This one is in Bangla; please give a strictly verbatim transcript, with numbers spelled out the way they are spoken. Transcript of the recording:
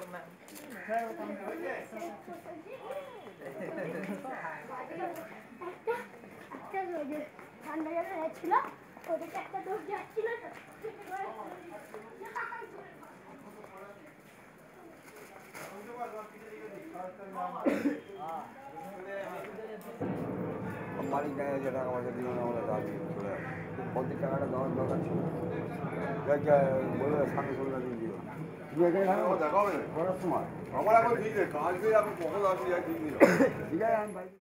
ma'am. মালিক গায়ে যে টাকা পয়সা দিল না আমরা দাবি চলে পঞ্চাশ টাকাটা দেওয়ার দরকার ছিল বলে সামনে চলে দিন দিও করার সময় আমার এখন ঠিক আছে কাজ করে আপনি কখন আসি ঠিক আছে আমি